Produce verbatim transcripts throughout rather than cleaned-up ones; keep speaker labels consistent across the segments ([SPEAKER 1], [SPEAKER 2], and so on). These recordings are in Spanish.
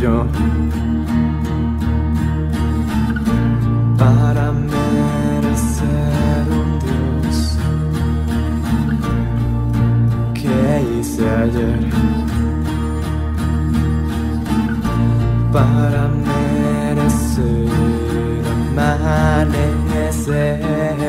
[SPEAKER 1] yo para merecer un Dios? ¿Qué hice ayer para merecer amanecer?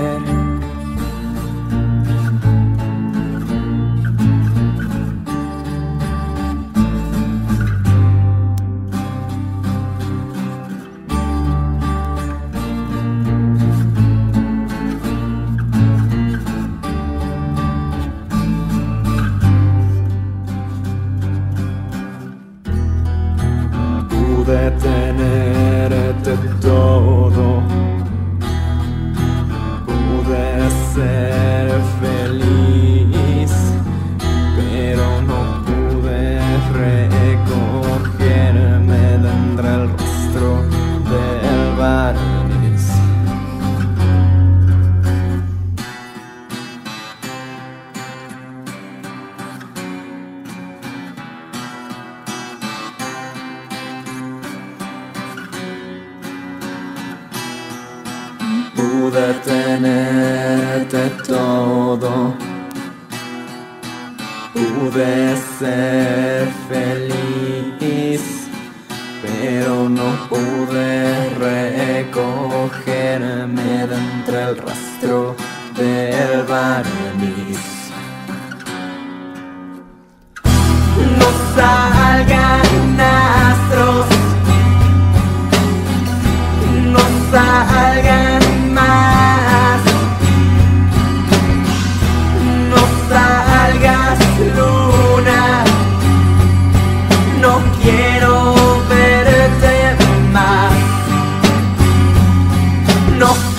[SPEAKER 1] Pude tenerte todo, pude ser feliz, pero no pude recogerme de entre el rostro del barniz. Pude tenerte todo, pude ser feliz, pero no pude recogerme de entre el rastro del barniz. No salgan astros, no salgan más, no salgas luna, no quiero verte más, no